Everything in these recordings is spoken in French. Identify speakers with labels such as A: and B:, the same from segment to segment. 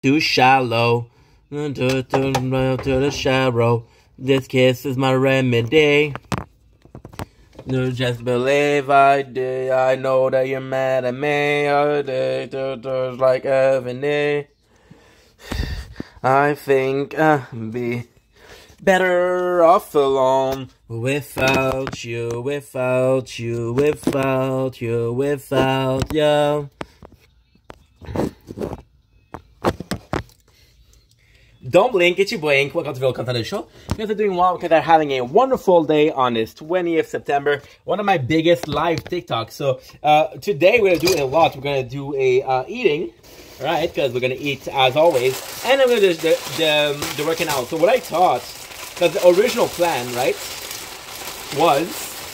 A: too shallow. To the shallow. This kiss is my remedy. No, just believe I did. I know that you're mad at me. Like Ebony. I think I'd be better off alone. Without you, without you, without you, without you. Don't blink, it's your blink. Welcome to Welcome to the show. You guys are doing well because they're having a wonderful day on this 20th September. One of my biggest live TikToks. So today we're gonna do a lot. We're gonna do a eating, right? Because we're gonna eat as always, and I'm gonna do the working out. So what I thought, because the original plan, right, was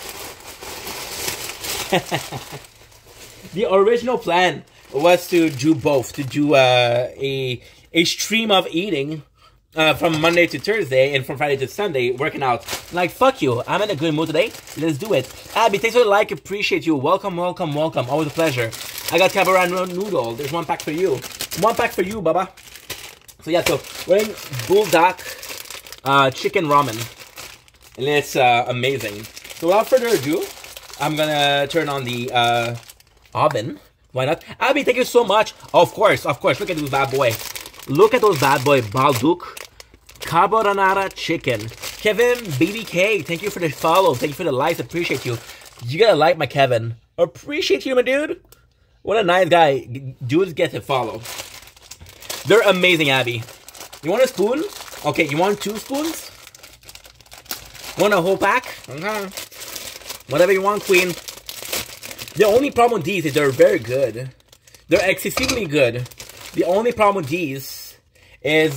A: the original plan was to do both, to do a stream of eating from Monday to Thursday and from Friday to Sunday, working out. Like, fuck you, I'm in a good mood today. Let's do it. Abby, thanks for the like, appreciate you. Welcome, welcome, welcome. Always a pleasure. I got Cabaran noodle. There's one pack for you. One pack for you, Baba. So yeah, so we're in Bulldog chicken ramen. And it's amazing. So without further ado, I'm gonna turn on the oven. Why not? Abby, thank you so much. Of course, of course. Look at this bad boy. Look at those bad boy. Balduc carbonara chicken. Kevin BBK, thank you for the follow. Thank you for the likes. Appreciate you. You gotta like my Kevin. Appreciate you, my dude. What a nice guy. Dudes get to follow. They're amazing, Abby. You want a spoon? Okay, you want 2 spoons? Want a whole pack? Okay. Whatever you want, queen. The only problem with these is they're very good. They're excessively good. The only problem with these is,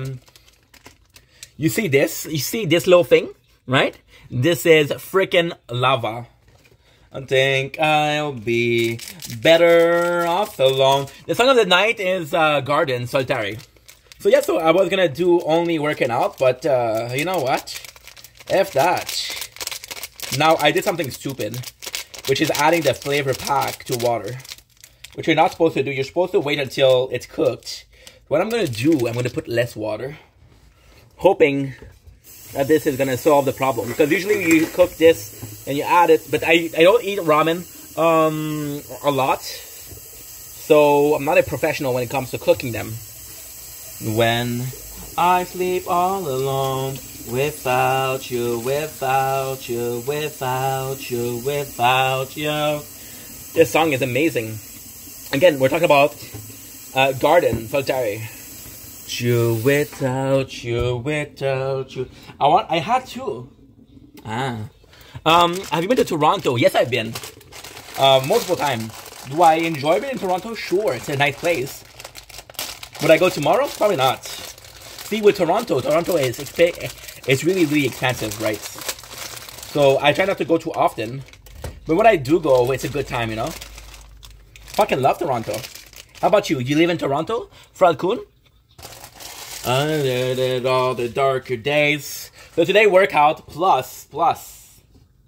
A: you see this? You see this little thing, right? This is freaking lava. I think I'll be better off alone. The song of the night is Garden, Solitary. So yeah, so I was gonna do only working out, but you know what? F that. Now, I did something stupid, which is adding the flavor pack to water. Which you're not supposed to do. You're supposed to wait until it's cooked. What I'm going to do, I'm going to put less water. Hoping that this is going to solve the problem. Because usually you cook this and you add it. But I don't eat ramen a lot. So I'm not a professional when it comes to cooking them. When I sleep all alone. Without you, without you, without you, without you. This song is amazing. Again, we're talking about Garden, Solitary. You, without you, without you. I had 2. Have you been to Toronto? Yes, I've been. Multiple times. Do I enjoy being in Toronto? Sure, it's a nice place. Would I go tomorrow? Probably not. See, with Toronto is it's really, really expensive, right? So I try not to go too often. But when I do go, it's a good time, you know? Fucking love Toronto. How about you? You live in Toronto? Fralcoon? I did all the darker days. So today, workout plus. Plus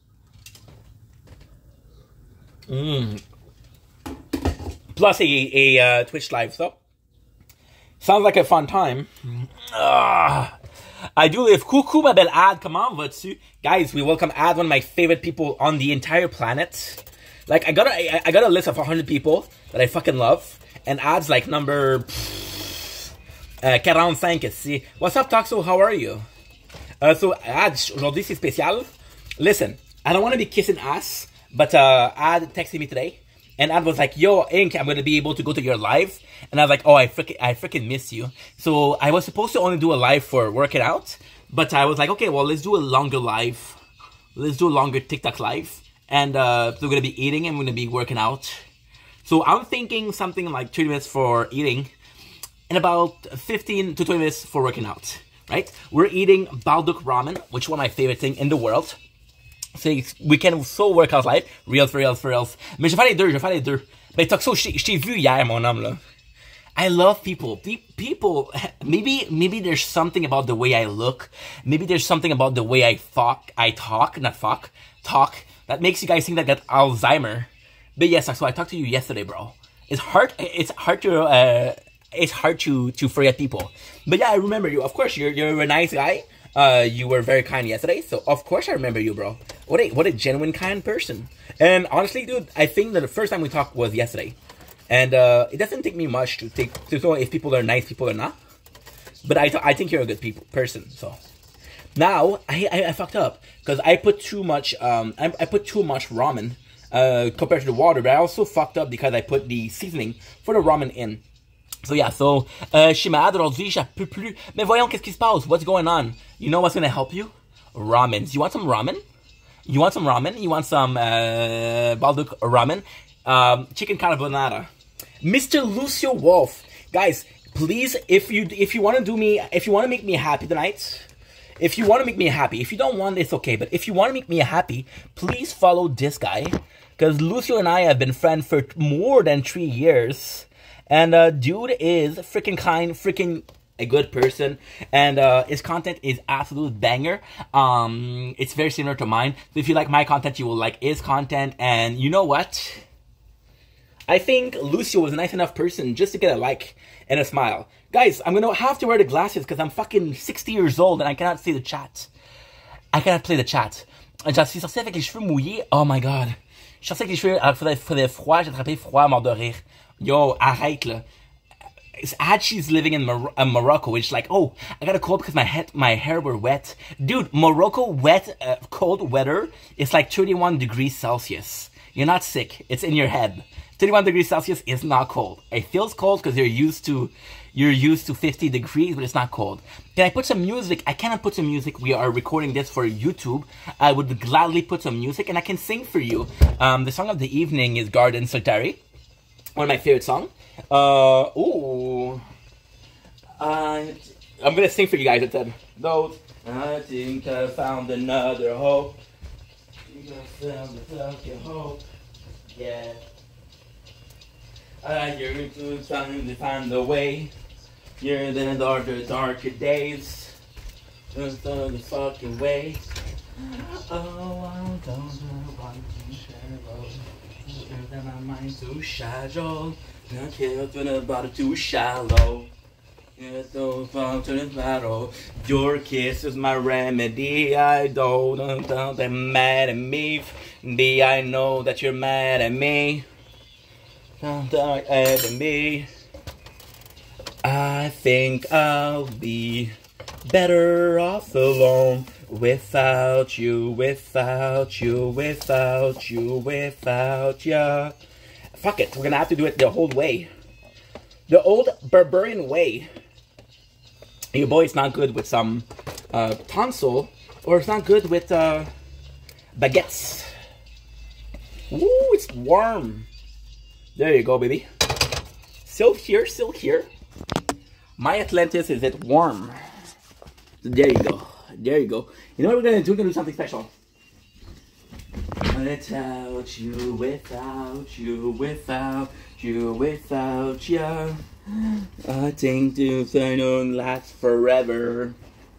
A: a Twitch live, so. Sounds like a fun time. I do live. Coucou ma belle Ad, comment vas-tu? Guys, we welcome Ad, one of my favorite people on the entire planet. Like, I got a list of 100 people that I fucking love. And Ad's like number 45. See. What's up, Toxo? How are you? So, Ad, aujourd'hui c'est spécial. Listen, I don't want to be kissing ass, but Ad texted me today. And Ad was like, yo, Ink, I'm going to be able to go to your live. And I was like, oh, I freaking miss you. So I was supposed to only do a live for working out. But I was like, okay, well, let's do a longer live. Let's do a longer TikTok live. And so we're going to be eating and we're going to be working out. So I'm thinking something like 30 minutes for eating. And about 15 to 20 minutes for working out. Right? We're eating Balduc ramen, which is one of my favorite things in the world. So we can so work out live. Real for real, for real. Mais je vais faire les deux. Mais Toxo, je t'ai vu hier, mon homme, là. I love people. People, maybe there's something about the way I look. Maybe there's something about the way I talk, that makes you guys think that I got Alzheimer. But yes, so I talked to you yesterday, bro. It's hard to it's hard to forget people. But yeah, I remember you. Of course, you're a nice guy. You were very kind yesterday, so of course I remember you, bro. What a genuine kind person. And honestly, dude, I think that the first time we talked was yesterday. And it doesn't take me much to know if people are nice people or not. But I think you're a good person. So now I fucked up because I put too much I put too much ramen compared to the water. But I also fucked up because I put the seasoning for the ramen in. So yeah, so je suis malade aujourd'hui, je peux plus. Mais voyons qu'est-ce qui se passe. What's going on? You know what's gonna help you? Ramen. You want some ramen? You want some ramen? You want some Balduc ramen? Chicken carbonara. Mr. Lucio Wolf, guys, please, if you want to make me happy tonight, if you want to make me happy, if you don't want, it's okay. But if you want to make me happy, please follow this guy, because Lucio and I have been friends for more than 3 years. And dude is freaking kind, freaking a good person, and his content is absolute banger. It's very similar to mine. So if you like my content, you will like his content. And you know what? I think Lucio was a nice enough person just to get a like and a smile. Guys, I'm gonna have to wear the glasses because I'm fucking 60 years old and I cannot see the chat. I cannot play the chat. J'en suis sorti avec les cheveux mouillés. Oh my god. Je suis sorti avec les cheveux alors qu'il faisait froid. J'ai attrapé froid, mort de rire. Yo, arrête là. She's living in Morocco, which like, oh, I got a cold because my hair were wet. Dude, Morocco cold weather is like 31 degrees Celsius. You're not sick. It's in your head. 31 degrees Celsius is not cold. It feels cold because you're used to 50 degrees, but it's not cold. Can I put some music? I cannot put some music. We are recording this for YouTube. I would gladly put some music and I can sing for you. The song of the evening is Garden Solitary. One of my favorite songs. I'm gonna sing for you guys instead. Those. I think I found another hope. I found a hope. Yeah. You're trying to find a way. You're in the darker days. The fucking way. Oh, I don't want to share. My mind's too shallow. I can't turn about it too shallow. It's so fun to the battle. Your kiss is my remedy. I don't get mad at me. I know that you're mad at me. Don't at me. I think I'll be better off alone. Without you, without you, without you, without ya. Fuck it, we're gonna have to do it the whole way. The old barbarian way. Your boy's not good with some tonsil, or it's not good with baguettes. Ooh, it's warm. There you go, baby. Still here, still here. My Atlantis is it warm. There you go. There you go. You know what we're gonna do? We're gonna do something special. Without you, without you, without you, without you. I think this don't last forever.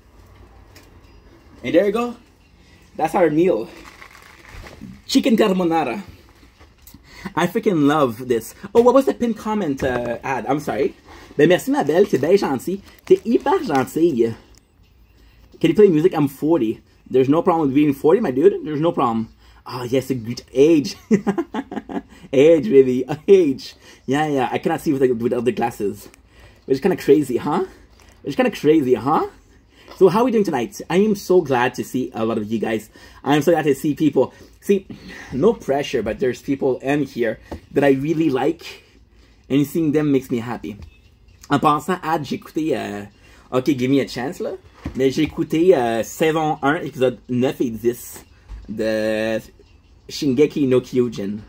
A: And there you go. That's our meal. Chicken carbonara. I freaking love this. Oh, what was the pinned comment ad? I'm sorry. Ben merci ma belle, c'est bien gentil. T'es hyper gentille. Can you play music? I'm 40. There's no problem with being 40, my dude. There's no problem. Oh, yes, a good age. Age, baby. Age. Yeah. I cannot see without the glasses. It's kind of crazy, huh? It's kind of crazy, huh? So how are we doing tonight? I am so glad to see a lot of you guys. I am so glad to see people. See, no pressure, but there's people in here that I really like. And seeing them makes me happy. En pensant à, j'ai écouté... OK, give me a chance, là. Mais j'ai écouté saison 1, épisode 9 et 10 de Shingeki no Kyojin.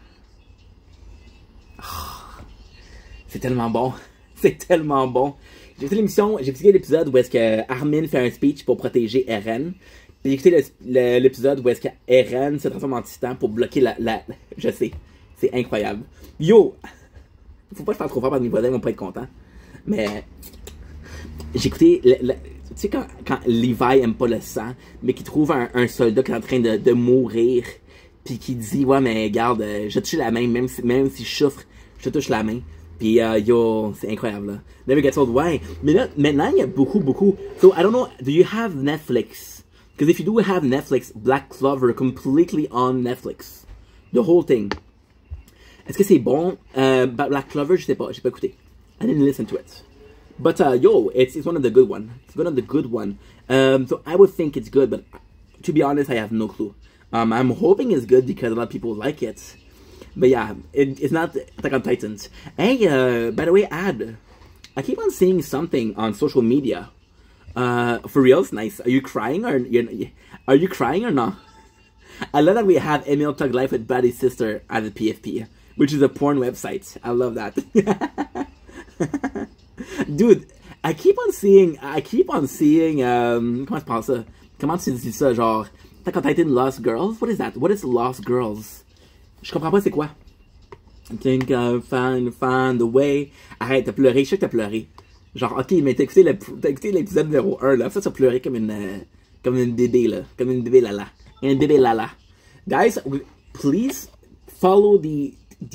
A: Oh, c'est tellement bon. C'est tellement bon. J'ai écouté l'émission, j'ai écouté l'épisode où est-ce que Armin fait un speech pour protéger Eren. Puis j'ai écouté l'épisode où est-ce que Eren se transforme en titan pour bloquer la... Je sais. C'est incroyable. Yo! Faut pas que je fasse trop fort parce que mes voisins vont pas être contents. Mais... J'ai écouté... Tu sais quand Levi aime pas le sang, mais qui trouve un soldat qui est en train de mourir, puis qui dit « Ouais, mais regarde, je touche la main, même si je souffre, je touche la main. » Puis, yo, c'est incroyable, là. Never Gets Old, ouais. Mais là, maintenant, il y a beaucoup. So, I don't know, do you have Netflix? Because if you do have Netflix, Black Clover completely on Netflix. The whole thing. Est-ce que c'est bon? Black Clover, je sais pas, j'ai pas écouté. I didn't listen to it. But, yo, it's one of the good one. It's one of the good one. So, I would think it's good, but to be honest, I have no clue. I'm hoping it's good because a lot of people like it. But yeah, it's not Attack on Titans. Hey, by the way, Ad, I keep on seeing something on social media. For reals, nice. Are you crying or not? I love that we have Emil Tug Life with Buddy's sister at the PFP, which is a porn website. I love that. Dude, I keep on seeing, comment tu penses ça? Comment tu dis ça, genre, Attack on Titan Lost Girls? What is that? What is Lost Girls? Je comprends pas c'est quoi. I think I'll find the way. Arrête, t'as pleuré, je sais que t'as pleuré. Genre, ok, mais t'as écouté l'épisode numéro 1, là. Ça, t'as pleuré comme une bébé, là. Comme une bébé lala. Une bébé lala. Guys, please follow the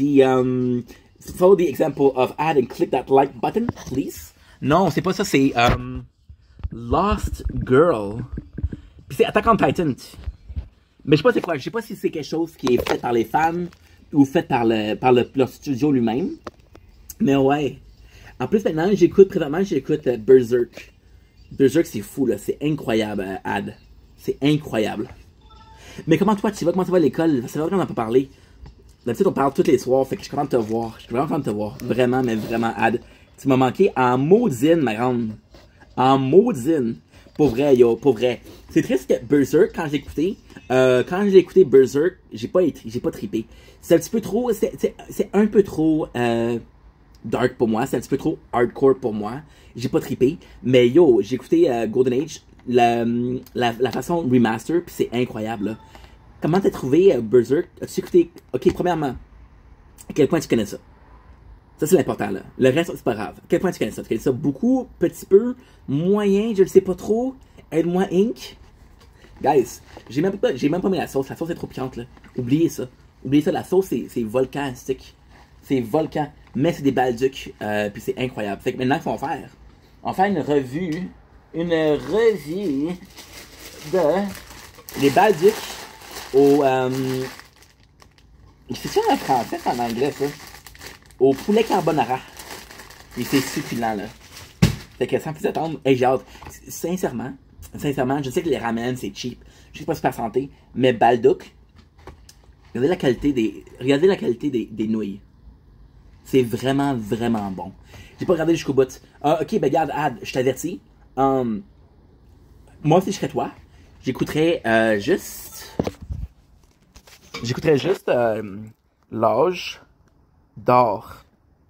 A: example of Ad and click that like button, please. Non, c'est pas ça, c'est, Lost Girl. Puis c'est Attack on Titan. Mais je sais pas c'est quoi, je sais pas si c'est quelque chose qui est fait par les fans ou fait par le studio lui-même. Mais ouais. En plus maintenant, présentement j'écoute Berserk. Berserk c'est fou là, c'est incroyable, Ad. C'est incroyable. Mais comment toi tu vas à l'école? C'est vrai qu'on n'a pas parlé. D'habitude on parle tous les soirs, fait que je suis content de te voir. Je suis vraiment content de te voir. Vraiment, mais vraiment, Ad. Tu m'as manqué en maudine, ma grande. En maudine. Pour vrai, yo, pour vrai. C'est triste que Berserk, quand j'ai écouté Berserk, j'ai pas trippé. C'est un petit peu trop, c'est un peu trop, dark pour moi, c'est un petit peu trop hardcore pour moi. J'ai pas trippé. Mais yo, j'ai écouté Golden Age, la façon remaster, puis c'est incroyable, là. Comment t'as trouvé Berserk? As-tu écouté, ok, premièrement, à quel point tu connais ça? Ça, c'est l'important, là. Le reste, c'est pas grave. À quel point tu connais ça? Tu connais ça beaucoup, petit peu, moyen, je le sais pas trop. Aide-moi, Inc. Guys, j'ai même pas mis la sauce. La sauce est trop piquante, là. Oubliez ça. Oubliez ça, la sauce, c'est volcan stick. C'est volcan. Mais c'est des balducs. Puis c'est incroyable. Fait que maintenant, qu'est-ce qu'on va faire? On va faire une revue de les balducs au... C'est-tu en français, en anglais, ça? Au poulet carbonara. Et c'est succulent, là. Fait que sans plus attendre, hey, j'ai hâte. Sincèrement, je sais que les ramen, c'est cheap. Je sais pas super santé. Mais Balduc, regardez la qualité des nouilles. C'est vraiment, vraiment bon. J'ai pas regardé jusqu'au bout. Ok, ben regarde, Ad, je t'avertis. Moi, si je serais toi, j'écouterais juste l'âge d'or.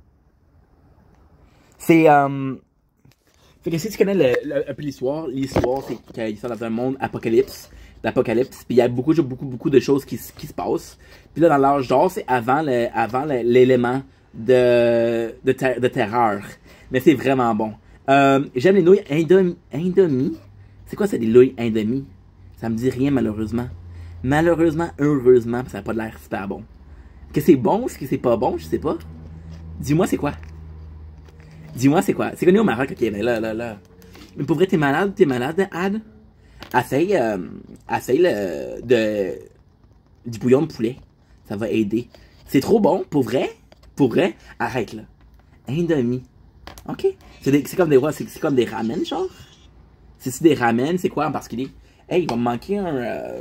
A: C'est fait que si tu connais un peu l'histoire c'est qu'ils sont dans un monde d'apocalypse, puis il y a beaucoup de choses qui se passent. Puis là dans l'âge d'or, c'est avant l'élément de terreur. Mais c'est vraiment bon. J'aime les nouilles Indomie. C'est quoi ça, des nouilles Indomie? Ça me dit rien malheureusement. Heureusement, ça n'a pas l'air super bon. Que c'est bon ou que c'est pas bon, je sais pas. Dis-moi c'est quoi. C'est connu au Maroc, ok, mais là. Mais pour vrai, t'es malade, Ad? Essaye du bouillon de poulet. Ça va aider. C'est trop bon, pour vrai, arrête là. Indomie. Ok. C'est comme des ramen, genre? C'est-tu des ramen? C'est quoi en particulier? Hey, il va me manquer un...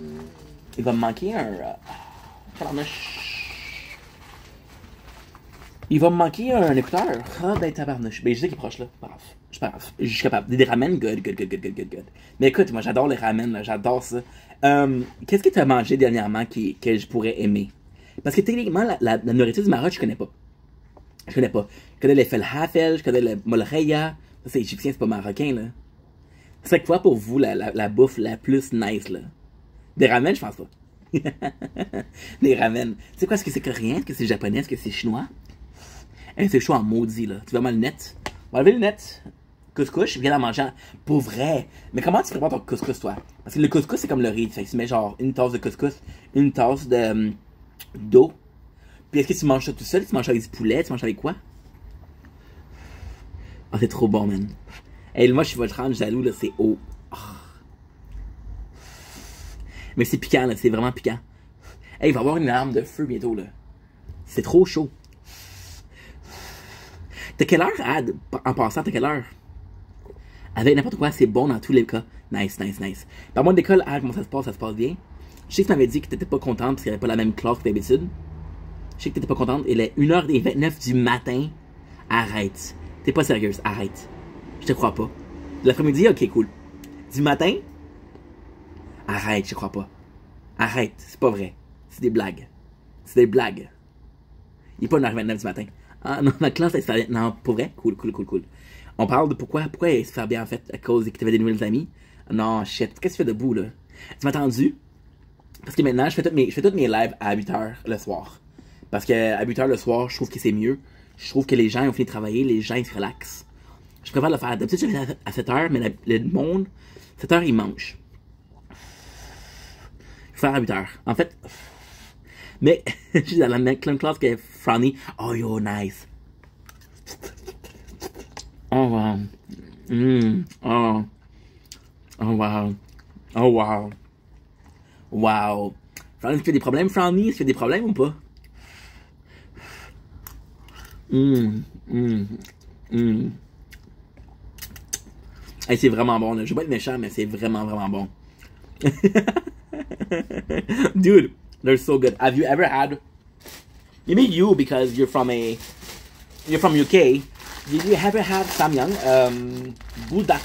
A: Il va me manquer un écouteur. Ah ben tabarnouche. Ben je sais qu'il est proche là. Je suis pas grave. Je suis capable. Des ramen, good. Mais écoute, moi j'adore les ramen, là. J'adore ça. Qu'est-ce que tu as mangé dernièrement que je pourrais aimer? Parce que techniquement, la nourriture du Maroc, je connais pas. Je connais le falafel, je connais le molreya. Ça c'est égyptien, c'est pas marocain là. C'est quoi pour vous la bouffe la plus nice là? Des ramen, je pense pas. Des ramen. Tu sais quoi, est-ce que c'est coréen? Est-ce que c'est japonais? Est-ce que c'est chinois? C'est chaud en maudit, là. Tu veux vraiment le net? On va enlever le net. Couscous, je viens d'en manger. Pour vrai. Mais comment tu prépares ton couscous, toi? Parce que le couscous, c'est comme le riz. Fait que tu mets genre une tasse de couscous, une tasse d'eau. Puis est-ce que tu manges ça tout seul? Tu manges avec du poulet? Tu manges avec quoi? Oh, c'est trop bon, man. Hey, moi, je suis votre jaloux, là, c'est haut. Oh. Mais c'est piquant, là, c'est vraiment piquant. Hey, il va y avoir une arme de feu bientôt, là. C'est trop chaud. T'as quelle heure, Ad? En passant, t'as quelle heure? Avec n'importe quoi, c'est bon dans tous les cas. Nice, nice, nice. Par moi, d'école, Ad, comment ça se passe bien? Je sais que tu m'avais dit que t'étais pas contente parce qu'il n'y avait pas la même classe que d'habitude. Je sais que t'étais pas contente. Il est 1h29 du matin. Arrête. T'es pas sérieuse, arrête. Je te crois pas. L'après-midi, ok, cool. Du matin? Arrête, je te crois pas. Arrête, c'est pas vrai. C'est des blagues. C'est des blagues. Il est pas 1h29 du matin. Ah non, ma classe, elle se fait bien. Non, pour vrai? Cool, cool, cool, cool. On parle de pourquoi elle se fait bien en fait, à cause que t'avais des nouvelles amies. Non, shit. Qu'est-ce que tu fais debout, là? Tu m'as entendu? Parce que maintenant, je fais toutes mes lives à 8h le soir. Parce que à 8h le soir, je trouve que c'est mieux. Je trouve que les gens ont fini de travailler, les gens ils se relaxent. Je préfère le faire. D'habitude, je le fais à 7h, mais le monde, 7h, ils mangent. Je vais faire à 8h. En fait, mais je suis dans la même classe que Franny. Oh yo, nice. Oh wow. Oh. Oh wow. Oh wow. Wow. Franny, tu fais des problèmes, Franny? Tu fais des problèmes ou pas? Hey, c'est vraiment bon, là. Je vais pas être méchant, mais c'est vraiment, vraiment bon. Dude, they're so good. Have you ever had... Maybe you, because you're from UK. Did you ever have Samyang? Buldak.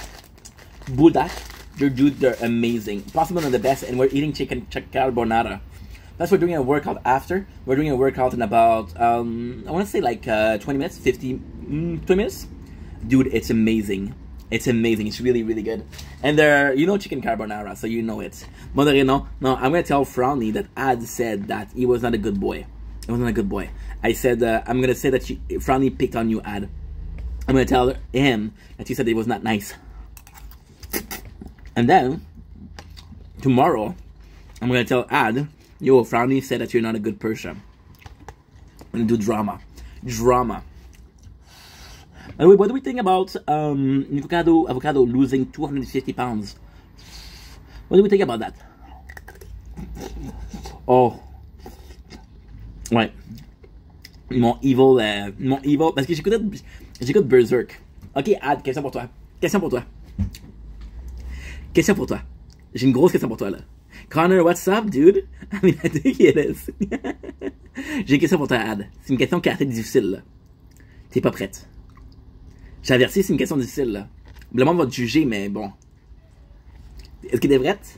A: Dude, they're amazing. Possibly one of the best, and we're eating chicken carbonara. That's we're doing a workout after. We're doing a workout in about, I want to say like 20 minutes, 20 minutes. Dude, it's amazing. It's amazing. It's really, really good. And you know chicken carbonara, so you know it. No, I'm going to tell Frowny that Ad said that he was not a good boy. He wasn't a good boy. I said, I'm going to say that Frowny picked on you, Ad. I'm going to tell him that you said it was not nice. And then, tomorrow, I'm going to tell Ad, yo, Frowny said that you're not a good person. I'm going to do drama. By the way, what do we think about avocado losing 250 pounds? What do we think about that? Oh. Ouais. Mon evil, parce que j'écoute Berserk. Ok, Ad, question pour toi. J'ai une grosse question pour toi, là. Connor, what's up, dude? I mean, I think it is. J'ai une question pour toi, Ad. C'est une question qui est assez difficile, là. T'es pas prête. J'avertis, c'est une question difficile, là. Le monde va te juger, mais bon. Est-ce que t'es prête?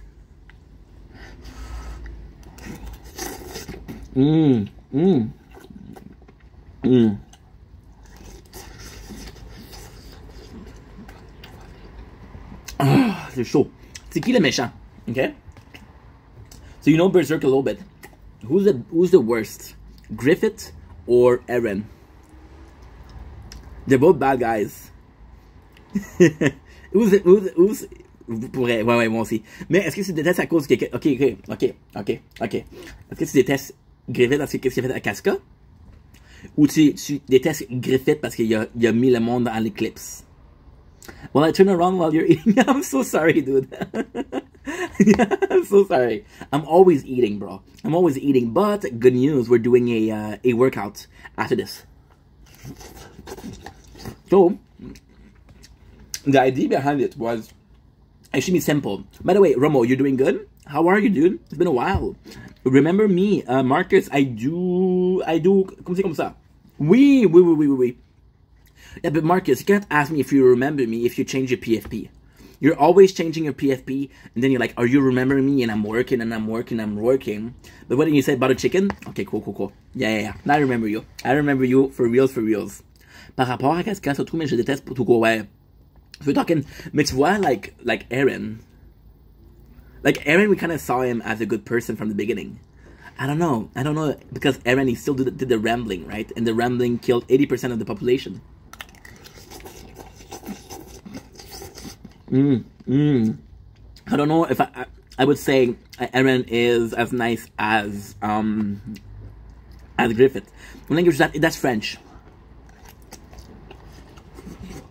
A: Ah, c'est chaud. C'est qui le méchant? Okay? So you know Berserk a little bit. Who's the worst? Griffith or Eren? They're both bad guys. who's ouais, moi aussi. Mais est-ce que tu détestes à cause que... Ok. Est-ce que tu détestes Griffith parce que qu'est-ce qu'il a fait à Casca? Ou tu détestes Griffith parce qu'il a mis le monde dans l'éclipse? Well, I turn around while you're eating. I'm so sorry, dude. I'm so sorry. I'm always eating, bro. I'm always eating. But good news, we're doing a workout after this. So, the idea behind it was actually simple. By the way, Romo, you're doing good? How are you, dude? It's been a while. Remember me, Marcus, I do, comme ça. Oui. Yeah, but Marcus, you can't ask me if you remember me if you change your PFP. You're always changing your PFP, and then you're like, are you remembering me? And I'm working. But when you said butter chicken, okay, cool. Yeah. Now I remember you. I remember you for reals. Par rapport à Casca, surtout, mais je déteste pour tout quoi, ouais. We're talking, mais tu vois, like Eren. Like Eren, we kind of saw him as a good person from the beginning. I don't know, because Eren, he still did the rambling, right? And the rambling killed 80% of the population. I don't know if I would say Eren is as nice as Griffith. That's French.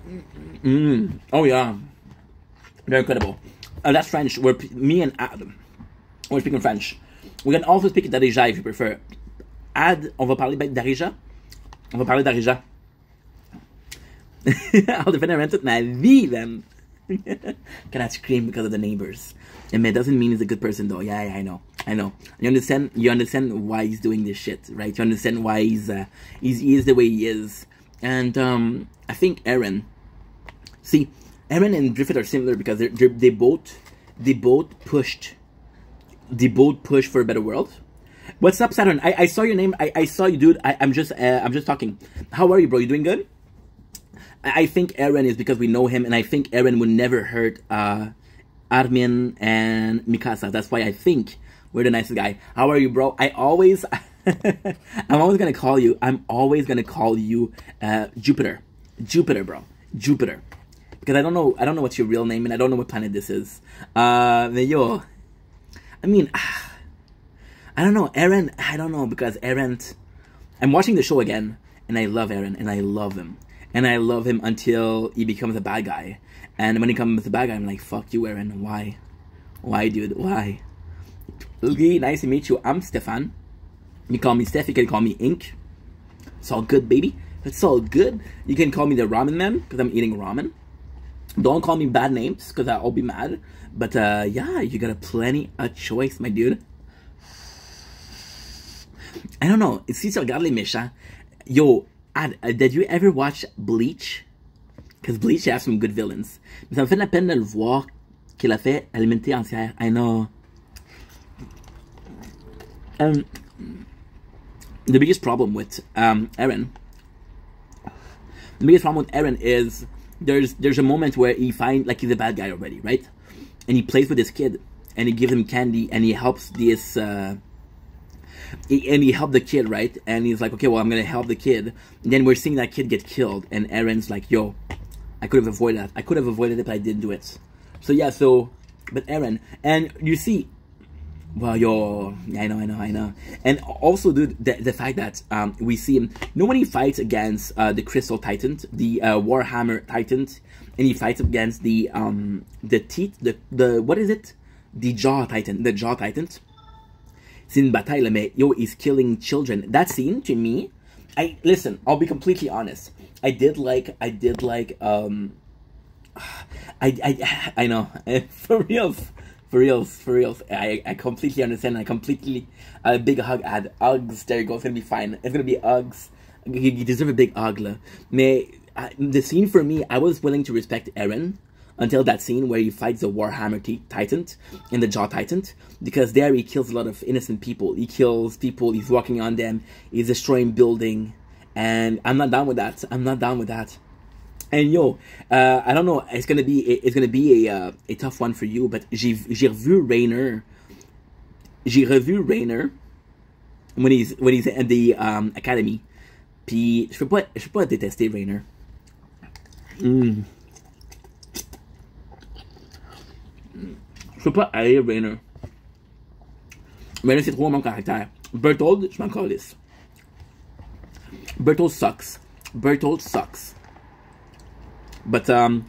A: Oh yeah, they're incredible. That's French. Me and Ad, we're speaking French. We can also speak Darija if you prefer. Ad, on va parler d'Arija. On va parler d'Arija. I'll defend her toute ma vie then. Cannot scream because of the neighbors. And it doesn't mean he's a good person though. Yeah, I know. You understand why he's doing this shit, right? You understand why he is the way he is. And I think Aaron and Griffith are similar because they both pushed for a better world. What's up, Saturn? I saw your name. I saw you, dude. I'm just talking. How are you, bro? You doing good? I think Aaron is because we know him, and I think Aaron would never hurt Armin and Mikasa. That's why I think we're the nicest guy. How are you, bro? I'm always gonna call you. Jupiter, bro. Jupiter. Because I don't know what's your real name, and I don't know what planet this is. Yo, I mean, I don't know, Aaron. I don't know because Aaron. I'm watching the show again, and I love Aaron, and I love him. And I love him until he becomes a bad guy. And when he becomes a bad guy, I'm like, fuck you, Aaron. Why? Why, dude? Why? Okay, nice to meet you. I'm Stefan. You call me Steph. You can call me Ink. It's all good, baby. It's all good. You can call me the Ramen Man because I'm eating ramen. Don't call me bad names because I'll be mad. But yeah, you got a plenty of choice, my dude. I don't know. Si tu regardes les méchants, yo, did you ever watch Bleach? Because Bleach has some good villains. Mais ça me fait de la peine de le voir qu'il a fait à l'humanité entière. I know. The biggest problem with Eren. The biggest problem with Eren is there's a moment where he finds like he's a bad guy already, right? And he plays with his kid, and he gives him candy, and he helps this. And he helped the kid, right? And he's like, okay, well, I'm gonna help the kid. And then we're seeing that kid get killed, and Eren's like, yo, I could have avoided that. I could have avoided it, but I didn't do it. So yeah, but Eren, and you see, well, yo, I know. And also, dude, the fact that we see him, you know, when he fights against the Crystal Titan, the Warhammer Titan, and he fights against the teeth, the what is it? The Jaw Titan. C'est une bataille, là, mais yo, he's killing children. That scene, to me, listen, I'll be completely honest. I know, for reals. I completely understand. I completely, a big hug at Uggs. There you go. It's gonna be fine. It's gonna be Uggs. You deserve a big hug, là. Mais the scene for me, I was willing to respect Eren until that scene where he fights the Warhammer Titan and the Jaw Titan, because there he kills a lot of innocent people. He kills people. He's walking on them. He's destroying building, and I'm not down with that. And yo, I don't know. It's gonna be a tough one for you. But j'ai revu Rainer when he's in the academy. Puis je peux pas détester Rainer. Je peux pas haïr Rainer. Rainer, c'est trop mon caractère. Berthold, je m'en calisse. Berthold sucks. But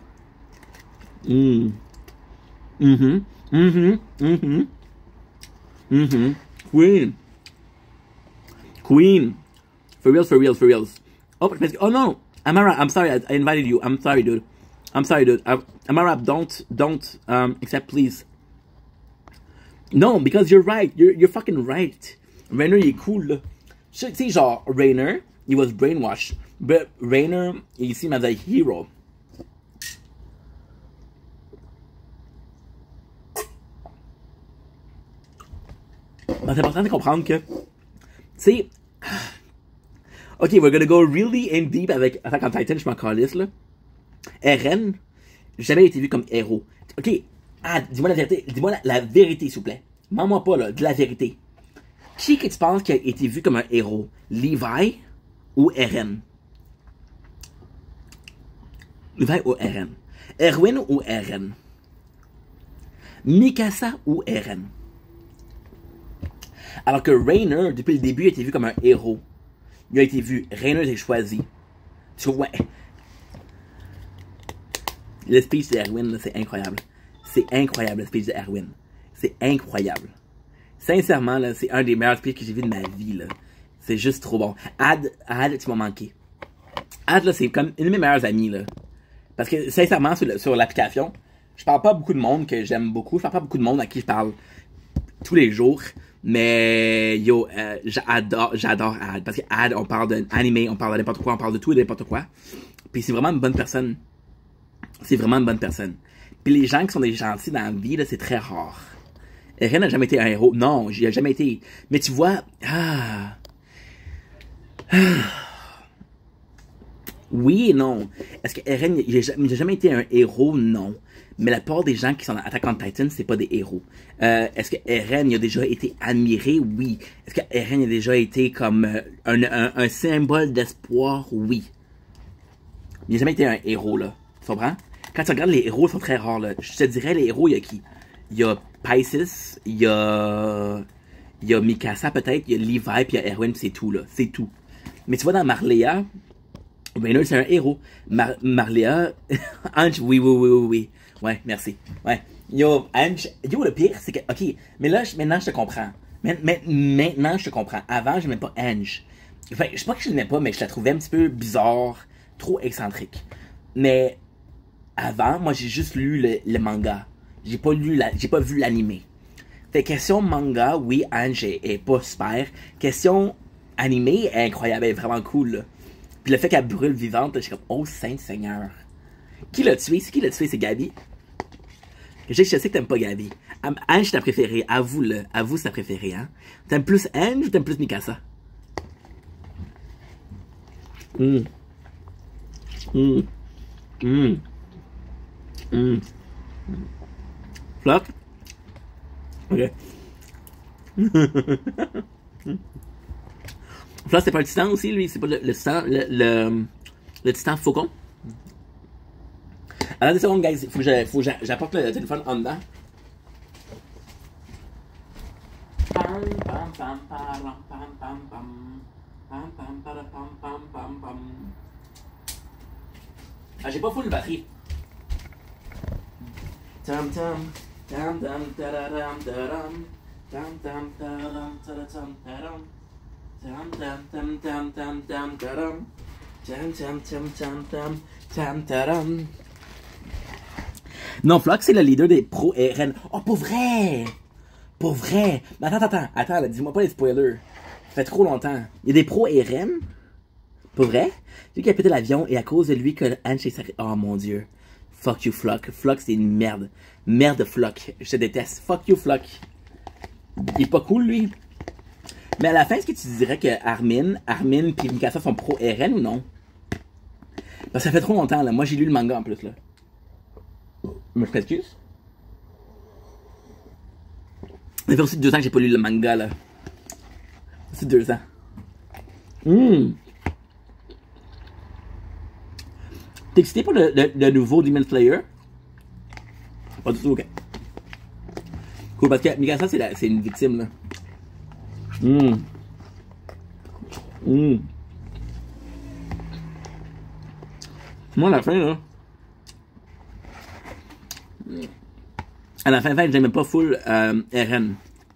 A: Queen. For reals. Oh no, Amara, I'm sorry. I invited you. I'm sorry, dude. Amara, don't accept, please. No, because you're right. You're fucking right. Rainer, il est cool, là. Tu sais, genre, Rainer, he was brainwashed. But Rainer, he seemed as a hero. Mais c'est important de comprendre que, tu sais, ok, we're gonna go really in deep avec Attack on Titan, je m'en calisse, là. Eren, jamais été vu comme héros. Ok, dis-moi la vérité. Dis-moi la vérité, s'il vous plaît. Mens-moi pas, là, de la vérité. Qui que tu penses qui a été vu comme un héros? Levi ou Eren? Levi ou Eren? Erwin ou Eren? Mikasa ou Eren? Alors que Rainer, depuis le début, a été vu comme un héros. Il a été vu. Rainer a été choisi. Tu vois, Le speech d'Erwin, c'est incroyable. C'est incroyable, le speech d'Erwin. C'est incroyable. Sincèrement, là, c'est un des meilleurs speeches que j'ai vu de ma vie, là. C'est juste trop bon. Ad, tu m'as manqué. Ad, là, c'est comme une de mes meilleures amies, là. Parce que, sincèrement, sur l'application, je parle pas à beaucoup de monde que j'aime beaucoup. Je parle pas à beaucoup de monde à qui je parle tous les jours. Mais, yo, j'adore Ad. Parce que Ad, on parle d'anime, on parle de n'importe quoi, on parle de tout et de n'importe quoi. Puis c'est vraiment une bonne personne. C'est vraiment une bonne personne. Puis les gens qui sont des gentils dans la vie, là, c'est très rare. Eren n'a jamais été un héros. Non, j'y ai jamais été. Mais tu vois, oui et non. Est-ce que Eren n'a jamais été un héros? Non. Mais la plupart des gens qui sont dans Attack on Titan, c'est pas des héros. Est-ce que Eren a déjà été admiré? Oui. Est-ce que Eren a déjà été comme un symbole d'espoir? Oui. Il n'a jamais été un héros, là. Tu comprends? Quand tu regardes les héros, ils sont très rares, là. Je te dirais, les héros, il y a qui? Il y a Pisces, il y a Mikasa, peut-être, il y a Levi, puis il y a Erwin, c'est tout, là. C'est tout. Mais tu vois, dans Marleya, Rainer, c'est un héros. Marleya, Ange, oui. Ouais, merci. Ouais. Yo, Ange, yo, le pire, c'est que, ok, mais là, maintenant, je te comprends. Maintenant, je te comprends. Avant, je n'aimais pas Ange. Enfin, je sais pas que je l'aimais pas, mais je la trouvais un petit peu bizarre, trop excentrique. Mais, avant, moi, j'ai juste lu le manga. J'ai pas vu l'animé. Fait question manga, oui, Ange est pas super. Question animé, est incroyable, elle est vraiment cool, là. Puis le fait qu'elle brûle vivante, je suis comme, oh, Saint-Seigneur. Qui l'a tué? C'est qui l'a tué? C'est Gabi? Je sais que t'aimes pas Gabi. Ange, c'est ta préférée. Avoue-le. Avoue, c'est ta préférée, hein. T'aimes plus Ange ou t'aimes plus Mikasa? Flock? Ok. Flock, c'est pas le titan aussi, lui? C'est pas le titan, le titan faucon? Alors, 2 secondes, guys. Faut que j'apporte le téléphone en dedans. Ah, j'ai pas full de batterie. Tam tam tam tam tadam tadam tam tam tadam tadam tadam tam tam tam tam tam tam tadam tam tam tam tam tam tam tadam. Non, Flock, c'est le leader des pros RN. Oh, pour vrai! Pour vrai! Mais attends, dis-moi pas les spoilers. Ça fait trop longtemps. Il y a des pros RN? Pour vrai? Lui qui a pété l'avion et à cause de lui que Ange s'est sacré. Oh mon dieu. Fuck you, Flock. Flock, c'est une merde. Merde, Flock. Je te déteste. Fuck you, Flock. Il est pas cool, lui. Mais à la fin, est-ce que tu dirais que Armin pis Mikasa sont pro RN ou non? Parce que ça fait trop longtemps, là. Moi, j'ai lu le manga en plus, là. Mais je m'excuse. Ça fait aussi 2 ans que j'ai pas lu le manga, là. C'est 2 ans. T'es excité pour le nouveau Demon Slayer? Pas du tout, ok. Cool, parce que Mikasa, c'est une victime, là. Moi, à la fin, là. À la fin, j'aimais pas full Eren.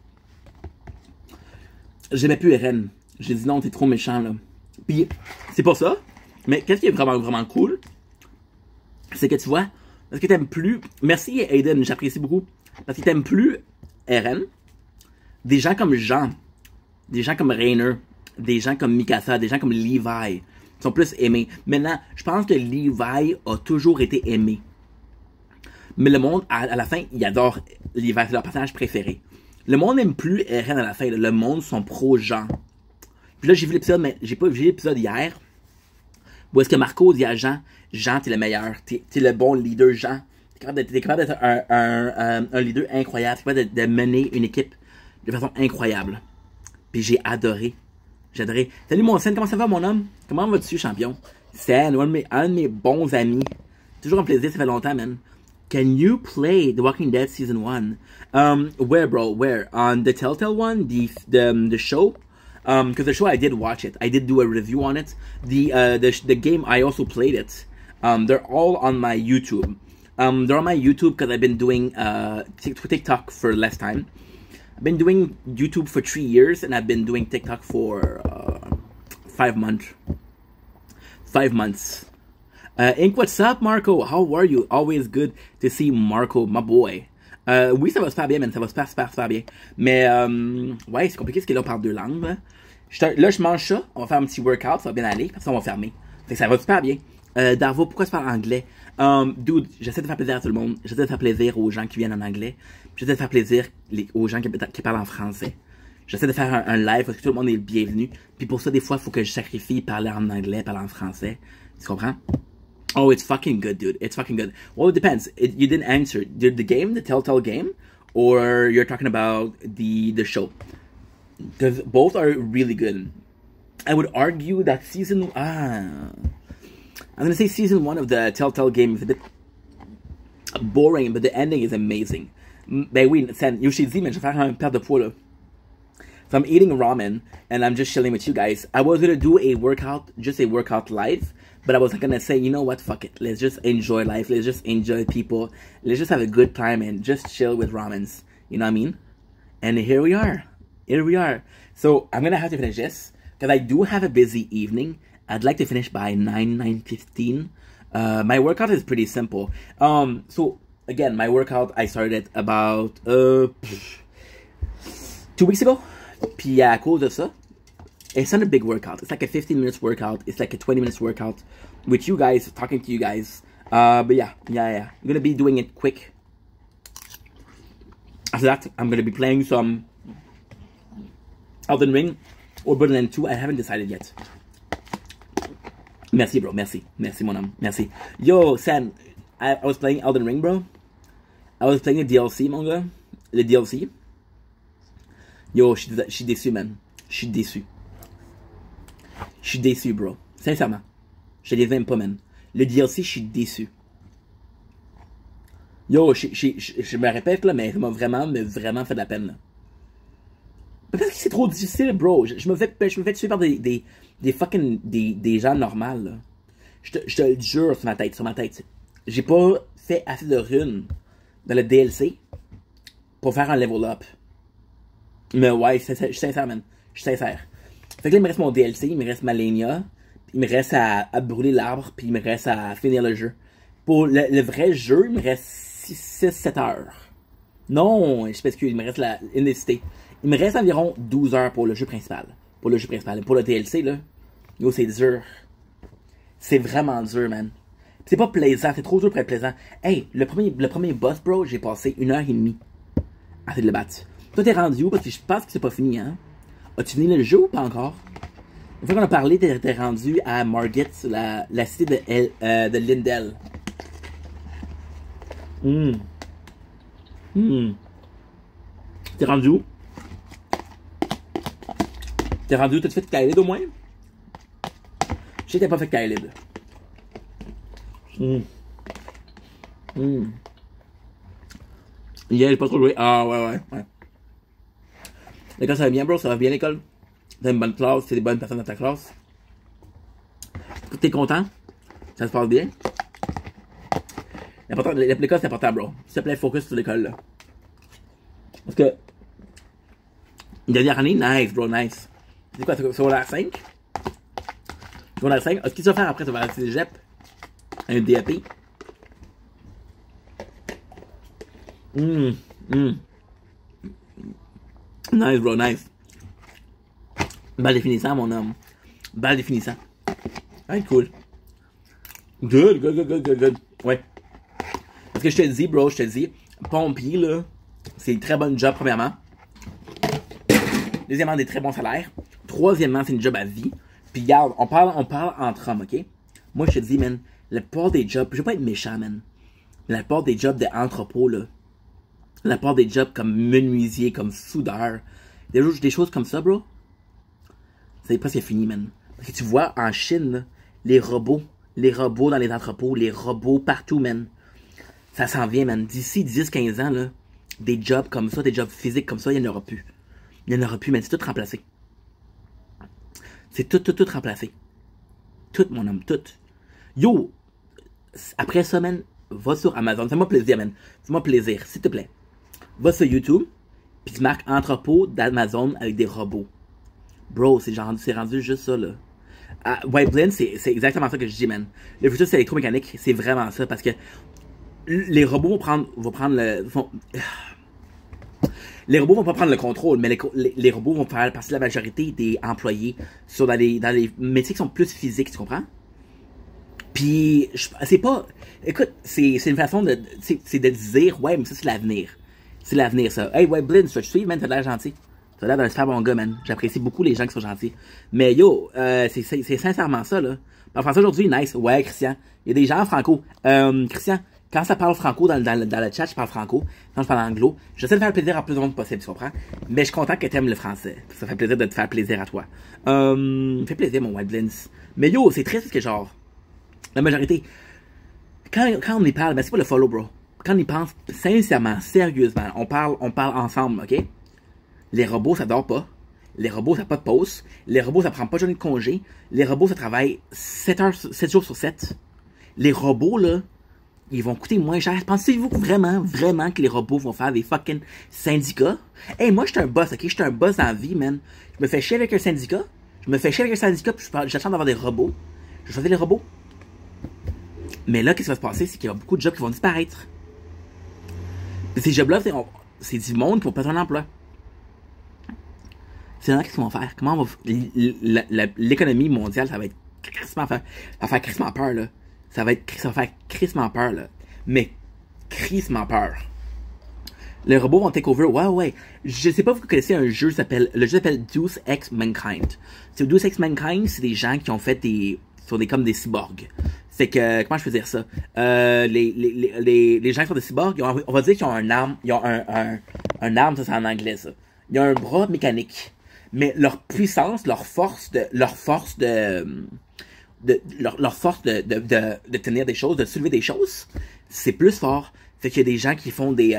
A: J'aimais plus Eren. J'ai dit non, t'es trop méchant, là. Puis, c'est pas ça. Mais qu'est-ce qui est vraiment, vraiment cool? C'est que tu vois, parce que t'aimes plus. Merci Aiden, j'apprécie beaucoup. Parce que t'aimes plus Eren. Des gens comme Jean, des gens comme Rainer, des gens comme Mikasa, des gens comme Levi sont plus aimés. Maintenant, je pense que Levi a toujours été aimé. Mais le monde, à la fin, il adore Levi, c'est leur personnage préféré. Le monde n'aime plus Eren à la fin. Le monde sont pro-Jean. Puis là, j'ai vu l'épisode, mais j'ai pas vu l'épisode hier. Où est-ce que Marco dit à Jean, Jean, t'es le meilleur, t'es le bon leader, Jean. T'es capable d'être un leader incroyable. T'es capable de mener une équipe de façon incroyable. Puis j'ai adoré. J'ai adoré. Salut mon Sen, comment ça va mon homme? Comment vas-tu, champion? Sen, un de mes bons amis. Toujours un plaisir, ça fait longtemps, man. Can you play The Walking Dead Season 1? Where, bro? Where? On the Telltale one? The show? Because the show, I did watch it. I did do a review on it. The game, I also played it. They're all on my YouTube. They're on my YouTube because I've been doing TikTok for less time. I've been doing YouTube for 3 years and I've been doing TikTok for 5 months. 5 months. Ink, what's up, Marco? How are you? Always good to see Marco, my boy. Oui, ça va super bien, man. Ça va super bien. Mais, ouais, c'est compliqué parce que là, on parle 2 langues. Là, je mange ça. On va faire un petit workout. Ça va bien aller. Parce qu'on va fermer. Fait que ça va super bien. Darvo, pourquoi tu parles anglais? Dude, j'essaie de faire plaisir à tout le monde. J'essaie de faire plaisir aux gens qui viennent en anglais. J'essaie de faire plaisir aux gens qui parlent en français. J'essaie de faire un live parce que tout le monde est le bienvenu. Puis pour ça, des fois, il faut que je sacrifie parler en anglais, parler en français. Tu comprends? Oh, it's fucking good, dude. It's fucking good. Well, it depends. You didn't answer. Did the game, the Telltale game, or you're talking about the show? Because both are really good. I would argue that I'm gonna say season 1 of the Telltale game is a bit boring, but the ending is amazing. Ben oui, Yoshi dit, mais je vais faire un perte de poids là. So I'm eating ramen, and I'm just chilling with you guys. I was gonna do a workout, just a workout live, but I was gonna say, you know what, fuck it. Let's just enjoy life. Let's just enjoy people. Let's just have a good time and just chill with ramens. You know what I mean? And here we are. Here we are. So I'm gonna have to finish this, because I do have a busy evening. I'd like to finish by 9:15. My workout is pretty simple. So again, my workout, I started about 2 weeks ago. Puis à cause de ça, it's not a big workout. It's like a 15 minutes workout. It's like a 20 minutes workout with you guys, talking to you guys. But yeah. I'm gonna be doing it quick. After that, I'm gonna be playing some Elden Ring or Borderlands 2. I haven't decided yet. Merci, bro. Merci, mon homme. Merci. Yo, San, I was playing Elden Ring, bro. I was playing the DLC, mon gars. Le DLC. Yo, je suis déçu, man. Je suis déçu. Je suis déçu, bro. Sincèrement. Je les aime pas, man. Le DLC, je suis déçu. Yo, je me répète, là, mais ça m'a vraiment fait de la peine, là. Parce que c'est trop difficile, bro. Je me fais tuer par des gens normaux, là. Je te le jure sur ma tête. J'ai pas fait assez de runes dans le DLC pour faire un level up. Mais ouais, je suis sincère, man. Je suis sincère. Fait que là, il me reste mon DLC, il me reste Malenia, il me reste à brûler l'arbre, puis il me reste à finir le jeu. Pour le vrai jeu, il me reste 6-7 heures. Non, je m'excuse, il me reste la Indicité. Il me reste environ 12 heures pour le jeu principal. Pour le DLC, là, yo, c'est dur. C'est vraiment dur, man. C'est pas plaisant, c'est trop dur pour être plaisant. Hey, le premier boss, bro, j'ai passé 1h30 à essayer de le battre. Toi, t'es rendu où? Parce que je pense que c'est pas fini, hein? As-tu fini le jeu ou pas encore? Une fois qu'on a parlé, t'es rendu à Margit, la cité de Lindell. T'es rendu où? T'as-tu fait Kaelid au moins? Je sais que t'as pas fait Kaelid. Il a pas trop joué. Ah ouais. L'école, ça va bien, bro? Ça va bien, l'école? T'as une bonne classe? T'as des bonnes personnes dans ta classe? T'es content? Ça se passe bien? L'école, c'est important, bro. S'il te plaît, focus sur l'école, là. Parce que... dernière année, nice, bro, nice. C'est quoi, secondaire 5? Secondaire 5? Est-ce qu'il va faire après? Ça va aller cégep? Un DAP? Nice, bro, nice. Balle définissant, mon homme. Balle définissant. Ah, cool. Good. Ouais. Parce que je te dis, bro, pompier, là, c'est une très bonne job, premièrement. Deuxièmement, des très bons salaires. Troisièmement, c'est une job à vie. Puis regarde, on parle entre hommes, ok? Moi, je te dis, man, la plupart des jobs, je veux pas être méchant, man. Mais la plupart des jobs d'entrepôt, là, la plupart des jobs comme menuisier, comme soudeur, des choses comme ça, bro, c'est presque fini, man. Parce que tu vois, en Chine, là, les robots dans les entrepôts, les robots partout, man. Ça s'en vient, man. D'ici 10-15 ans, là, des jobs comme ça, des jobs physiques comme ça, il n'y en aura plus. Il n'y en aura plus, man. C'est tout remplacé. C'est tout remplacé. Tout, mon homme, tout. Yo, après ça, man, Va sur Amazon. Fais-moi plaisir, man. Fais-moi plaisir, s'il te plaît. Va sur YouTube, puis tu marques entrepôt d'Amazon avec des robots. Bro, c'est rendu juste ça, là. White Blend, c'est exactement ça que je dis, man. Le futur, c'est électromécanique. C'est vraiment ça, parce que les robots vont prendre le... Les robots vont pas prendre le contrôle, mais les robots vont faire partie de la majorité des employés dans les métiers qui sont plus physiques, tu comprends? Puis, c'est pas... Écoute, c'est une façon de... C'est de dire, ouais, mais ça, c'est l'avenir. C'est l'avenir, ça. Hey, White Blend, tu vas te suivre, man, t'as l'air gentil. T'as l'air d'un super bon gars, man. J'apprécie beaucoup les gens qui sont gentils. Mais yo, c'est sincèrement ça, là. En français aujourd'hui, nice. Ouais, Christian. Il y a des gens franco. Christian, quand ça parle franco dans le chat, je parle franco. Quand je parle anglo, j'essaie de faire plaisir à plus de monde possible, tu comprends? Mais je suis content que t'aimes le français. Ça fait plaisir de te faire plaisir à toi. Fait plaisir, mon White Blends. Mais yo, c'est triste parce que genre, la majorité, quand on y parle, ben c'est pas le follow, bro. Quand on y pense, sincèrement, sérieusement, on parle ensemble, ok? Les robots, ça dort pas. Les robots, ça n'a pas de pause. Les robots, ça prend pas de journée de congé. Les robots, ça travaille 7 jours sur 7. Les robots, là, ils vont coûter moins cher. Pensez-vous vraiment que les robots vont faire des fucking syndicats? Hey, moi, je suis un boss, ok? Je suis un boss dans la vie, man. Je me fais chier avec un syndicat. Puis j'attends d'avoir des robots. Je choisis les robots. Mais là, qu'est-ce qui va se passer? C'est qu'il y a beaucoup de jobs qui vont disparaître. Puis ces jobs-là, c'est du monde qui va perdre un emploi. C'est là qu'est-ce qu'ils vont faire? Comment on va... L'économie mondiale, ça va être crissement crissement peur, là. Ça va faire crissement peur, là. Mais, crissement peur. Les robots vont take over. Ouais. Je sais pas si vous connaissez un jeu le jeu s'appelle Deus Ex Mankind. Deus Ex Mankind, c'est des gens qui ont fait comme des cyborgs. C'est que, comment je peux dire ça? Les gens qui sont des cyborgs, on va dire qu'ils ont un arme, un arme, ça c'est en anglais, ça. Ils ont un bras mécanique. Mais leur puissance, leur force de tenir des choses, de soulever des choses, c'est plus fort. Fait qu'il y a des gens qui font des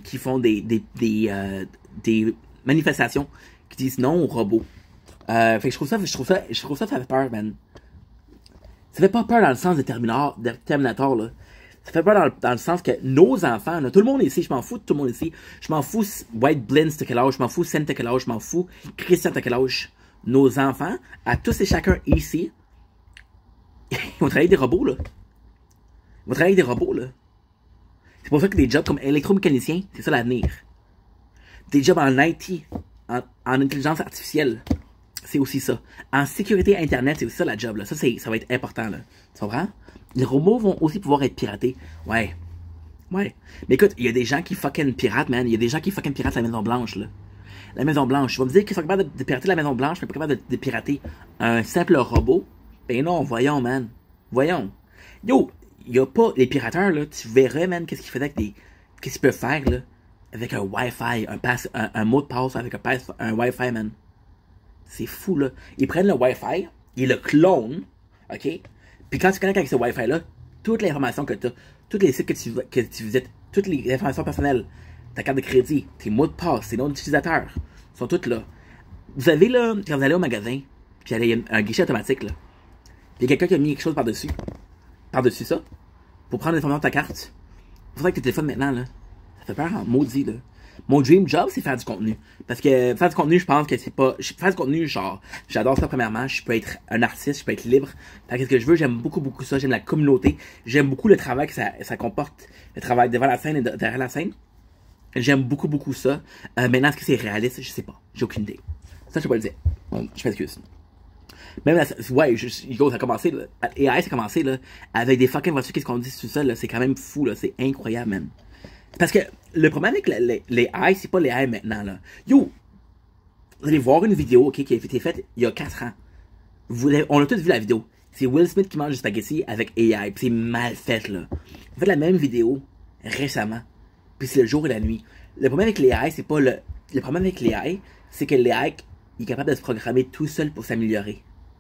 A: manifestations qui disent non aux robots. Fait que je trouve ça fait peur, man. Ça fait pas peur dans le sens de Terminator, là. Ça fait peur dans le sens que nos enfants, là, tout le monde ici, je m'en fous de tout le monde ici. Je m'en fous White Blends t'as quel âge, je m'en fous Sen t'as quel âge, je m'en fous Christian t'as quel âge. Nos enfants, à tous et chacun ici, ils vont travailler avec des robots, là. Ils vont travailler avec des robots, là. C'est pour ça que des jobs comme électromécanicien, c'est ça l'avenir. Des jobs en IT, en intelligence artificielle, c'est aussi ça. En sécurité internet, c'est aussi ça la job, là. Ça va être important, là. Tu comprends? Les robots vont aussi pouvoir être piratés. Ouais. Mais écoute, il y a des gens qui fucking piratent, man. Il y a des gens qui fucking piratent la Maison Blanche, là. La Maison Blanche. Tu vas me dire qu'ils sont capables de pirater la Maison Blanche, mais pas capables de pirater un simple robot. Ben non, voyons, man. Voyons. Yo, il y a pas... Les pirateurs, là, tu verrais, man, qu'est-ce qu'ils faisaient avec qu'est-ce qu'ils peuvent faire, là, avec un Wi-Fi, un mot de passe avec un Wi-Fi, man. C'est fou, là. Ils prennent le Wi-Fi, ils le clonent, ok? Puis quand tu connectes avec ce Wi-Fi-là, toute l'information que tu as, tous les sites que tu visites, toutes les informations personnelles, ta carte de crédit, tes mots de passe, tes noms d'utilisateurs, sont toutes là. Vous avez, là, quand vous allez au magasin, puis il y a un guichet automatique, là, puis il y a quelqu'un qui a mis quelque chose par-dessus ça, pour prendre l'information de ta carte. Il faudrait que tes téléphones maintenant, là, ça fait peur en maudit, là. Mon dream job, c'est faire du contenu. Parce que faire du contenu, je pense que c'est pas... Faire du contenu, genre, j'adore ça premièrement. Je peux être un artiste, je peux être libre. Fait que ce que je veux, j'aime beaucoup ça. J'aime la communauté. J'aime beaucoup le travail que ça comporte. Le travail devant la scène et derrière la scène. J'aime beaucoup ça. Maintenant, est-ce que c'est réaliste? Je sais pas. J'ai aucune idée. Ça, je peux pas le dire. Bon, je m'excuse. Même là, ouais, ça a commencé, là. AI, ça a commencé, là, avec des fucking voitures qui se conduisent tout seul, là. C'est quand même fou, là. C'est incroyable, man. Parce que le problème avec les AI, c'est pas les AI maintenant, là. Yo, vous allez voir une vidéo, ok, qui a été faite il y a 4 ans. On a tous vu la vidéo. C'est Will Smith qui mange du spaghetti avec AI, pis c'est mal fait, là. On fait la même vidéo récemment, puis c'est le jour et la nuit. Le problème avec les AI, c'est pas le problème avec les AI, c'est que les AI, il est capable de se programmer tout seul pour s'améliorer.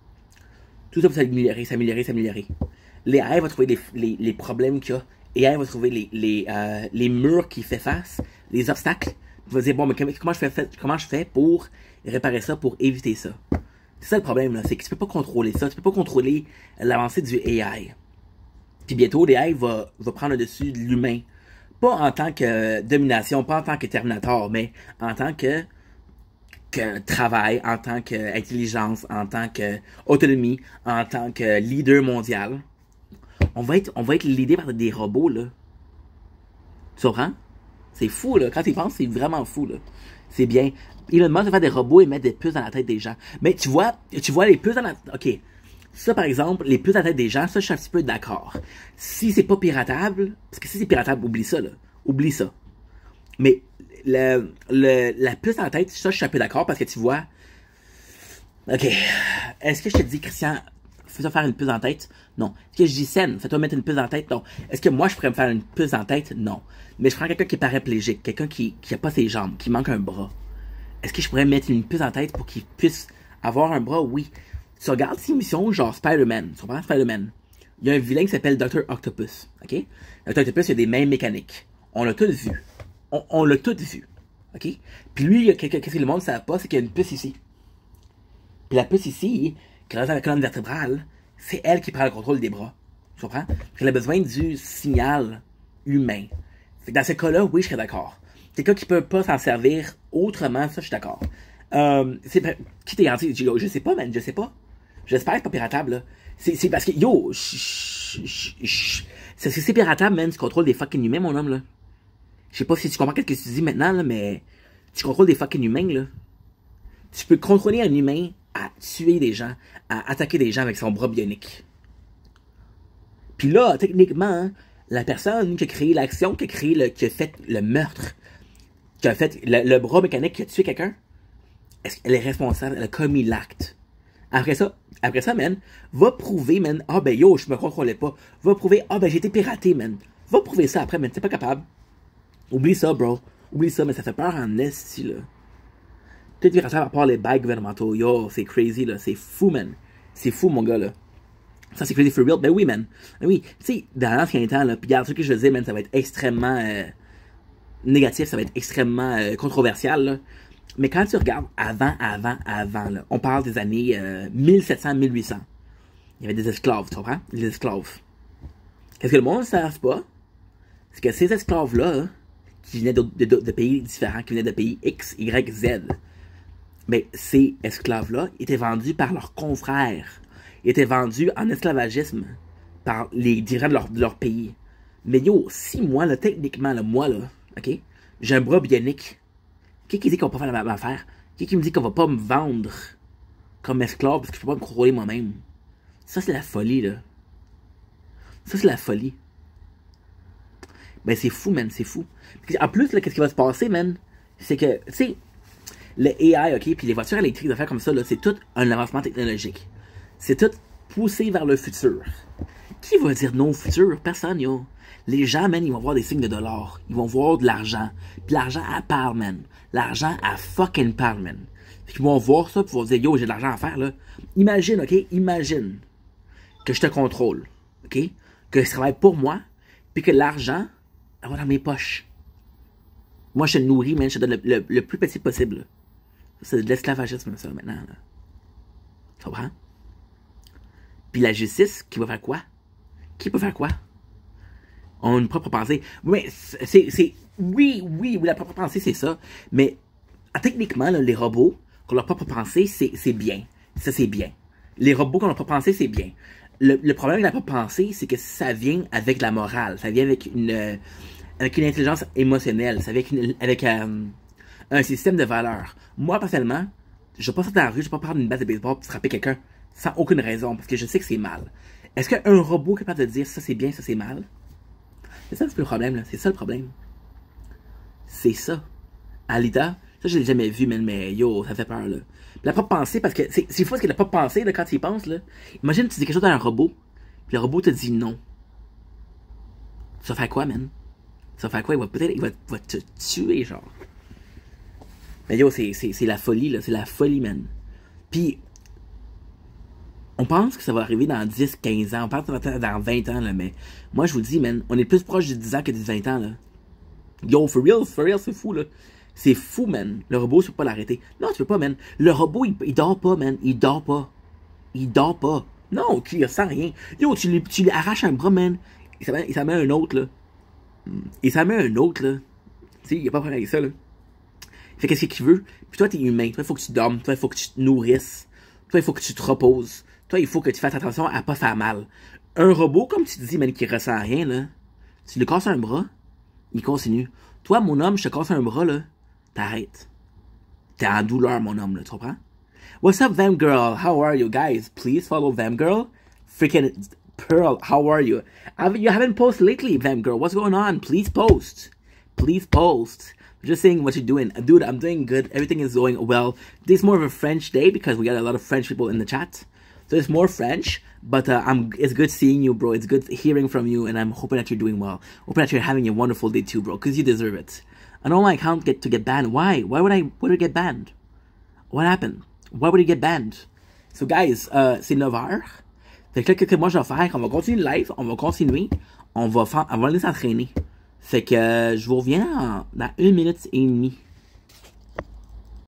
A: Tout ça pour s'améliorer. Les AI vont trouver les problèmes qu'il y a. AI va trouver les murs qui fait face, les obstacles. Il va dire, bon, mais comment je fais pour réparer ça, pour éviter ça? C'est ça le problème, là. C'est que tu peux pas contrôler ça. Tu peux pas contrôler l'avancée du AI. Puis bientôt, l'AI va prendre le dessus de l'humain. Pas en tant que domination, pas en tant que Terminator, mais en tant que travail, en tant qu'intelligence, en tant que autonomie, en tant que leader mondial. On va être leadé par des robots, là. Tu comprends? C'est fou, là. Quand tu y penses, c'est vraiment fou, là. C'est bien. Elon Musk va faire des robots et mettre des puces dans la tête des gens. Mais tu vois les puces dans la... OK. Ça, par exemple, les puces dans la tête des gens, ça, je suis un petit peu d'accord. Si c'est pas piratable... Parce que si c'est piratable, oublie ça, là. Oublie ça. Mais la puce dans la tête, ça, je suis un peu d'accord parce que tu vois... OK. Est-ce que je te dis, Christian, fais-toi faire une puce dans la tête? Non. Est-ce que je dis, Sen, fais-toi mettre une puce dans la tête? Non. Est-ce que moi, je pourrais me faire une puce dans la tête? Non. Mais je prends quelqu'un qui est paraplégique, quelqu'un qui a pas ses jambes, qui manque un bras. Est-ce que je pourrais mettre une puce en tête pour qu'il puisse avoir un bras? Oui. Tu regardes ces missions genre Spider-Man. Tu comprends? Spider-Man. Il y a un vilain qui s'appelle Dr. Octopus. OK? Dr. Octopus, il a des mains mécaniques. On l'a tous vu. On l'a tous vu. OK? Puis lui, qu'est-ce que le monde ne savent pas, c'est qu'il y a une puce ici. Puis la puce ici, qui est dans la colonne vertébrale, c'est elle qui prend le contrôle des bras. Tu comprends? Elle a besoin du signal humain. Fait que dans ce cas-là, oui, je serais d'accord. Quelqu'un qui peut pas s'en servir autrement, ça, je suis d'accord. Qui t'es garanti? Je sais pas, man, je sais pas. J'espère que c'est pas piratable, là. C'est parce que, yo, c'est piratable, man, tu contrôles des fucking humains, mon homme, là. Je sais pas si tu comprends ce que tu dis maintenant, là, mais tu contrôles des fucking humains, là. Tu peux contrôler un humain à tuer des gens, à attaquer des gens avec son bras bionique. Puis là, techniquement, hein, la personne qui a créé l'action, qui a fait le meurtre, qui a fait le bras mécanique qui a tué quelqu'un, est-ce qu'elle est responsable? Elle a commis l'acte. Après ça, man, va prouver, man, ah ben yo, je me contrôlais pas. Va prouver, ah ben j'ai été piraté, man. Va prouver ça après, man, t'es pas capable. Oublie ça, bro. Oublie ça, mais ça fait peur en esti, là. Tout est piratable à part les bails gouvernementaux. Yo, c'est crazy, là. C'est fou, man. C'est fou, mon gars, là. Ça, c'est crazy for real. Ben oui, man. Ben oui. Tu sais, dans l'ancien temps, là, pis regarde, ce que je veux dire, man, ça va être extrêmement négatif, ça va être extrêmement controversial, là. Mais quand tu regardes avant, là, on parle des années 1700, 1800. Il y avait des esclaves, tu comprends? Des esclaves. Qu'est-ce que le monde ne savent pas? C'est que ces esclaves-là, qui venaient de pays différents, qui venaient de pays X, Y, Z, mais ces esclaves-là étaient vendus par leurs confrères. Ils étaient vendus en esclavagisme par les dirigeants de leur pays. Mais yo, si moi, là, techniquement, là, moi, là, ok, j'ai un bras bionique, qui dit qu'on va pas faire la même affaire? Qui me dit qu'on va pas me vendre comme esclave parce que je peux pas me contrôler moi-même? Ça, c'est la folie, là. Ça, c'est la folie. Ben, c'est fou, man, c'est fou. En plus, là, qu'est-ce qui va se passer, man? C'est que, tu sais, le AI, ok, puis les voitures électriques, des affaires comme ça, là, c'est tout un avancement technologique. C'est tout poussé vers le futur. Qui va dire non au futur? Personne, yo. Les gens, man, ils vont voir des signes de dollars. Ils vont voir de l'argent. Puis l'argent, elle parle, man. L'argent, elle fucking parle, man. Puis ils vont voir ça, puis ils vont dire, yo, j'ai de l'argent à faire, là. Imagine, ok? Imagine que je te contrôle, ok? Que je travaille pour moi, puis que l'argent, elle va dans mes poches. Moi, je te nourris, man. Je te donne le plus petit possible. C'est de l'esclavagisme, ça, maintenant, là. Tu comprends? Puis la justice, qui va faire quoi? Qui peut faire quoi? On a une propre pensée. Oui, oui, la propre pensée, c'est ça. Mais, techniquement, là, les robots, qui ont leur propre pensée, c'est bien. Ça, c'est bien. Les robots qui ont leur propre pensée, c'est bien. Le problème avec la propre pensée, c'est que ça vient avec la morale. Ça vient avec une intelligence émotionnelle. Ça vient avec un système de valeurs. Moi, personnellement, je vais pas sortir dans la rue, je vais pas prendre une batte de baseball pour frapper quelqu'un sans aucune raison, parce que je sais que c'est mal. Est-ce qu'un robot est capable de dire ça c'est bien, ça c'est mal? C'est ça le problème, là. C'est ça le problème. C'est ça. Alida, ça je l'ai jamais vu, mais yo, ça fait peur, là. La propre pensée, parce que c'est fou parce que la propre pensée, là, quand tu y penses, là. Imagine tu dis quelque chose à un robot, puis le robot te dit non. Ça va faire quoi, man? Ça va faire quoi? Il va te tuer, genre. Mais yo, c'est la folie, là. C'est la folie, man. Puis, on pense que ça va arriver dans 10, 15 ans. On pense que ça va dans 20 ans, là. Mais moi, je vous dis, man, on est plus proche de 10 ans que de 20 ans, là. Yo, for real, c'est fou, là. C'est fou, man. Le robot, tu peux pas l'arrêter. Non, tu peux pas, man. Le robot, il dort pas, man. Il dort pas. Il dort pas.
B: Non, tu lui ressens rien. Yo, tu lui arraches un bras, man. Il s'en met un autre, là. Il s'en met un autre, là. Tu sais, il y a pas de problème avec ça, là. Il fait qu'est-ce qu'il veut. Puis toi, t'es humain. Toi, il faut que tu dormes. Toi, il faut que tu te nourrisses. Toi, il faut que tu te reposes. Toi, il faut que tu fasses attention à pas faire mal. Un robot, comme tu te dis, man, qui ressent rien, là. Tu lui casses un bras, il continue. Toi, mon homme, je te casse un bras, là. T'arrêtes. T'es en douleur, mon homme, là. Tu comprends? What's up, Vam Girl? How are you, guys? Please follow Vam Girl. Freaking Pearl, how are you? You haven't posted lately, Vam Girl. What's going on? Please post. Please post. Just saying what you're doing. Dude, I'm doing good. Everything is going well. This is more of a French day because we got a lot of French people in the chat. So it's more French, but it's good seeing you, bro. It's good hearing from you, and I'm hoping that you're doing well. Hoping that you're having a wonderful day too, bro, because you deserve it. I don't like how to get banned. Why? Why would I get banned? What happened? Why would he get banned? So guys, c'est 9h. Fait que là, qu'est-ce que moi je vais faire? On va continuer le live, on va continuer. On va aller s'entraîner. Fait que je vous reviens dans 1 minute et demie.